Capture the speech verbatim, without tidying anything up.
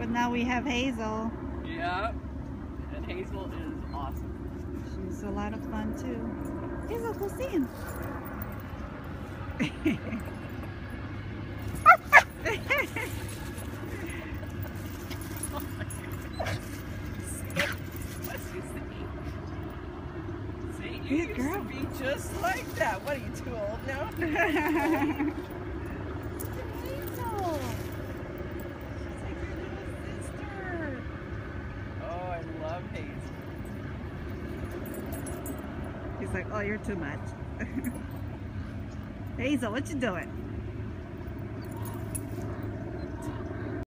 But now we have Hazel. Yeah. And Hazel is awesome. She's a lot of fun too. Hazel, go see him. See, you Good used girl. to be just like that. What, are you too old now? Hazel. She's like your little sister. Oh, I love Hazel. He's like, oh, you're too much. Hazel, what you doing?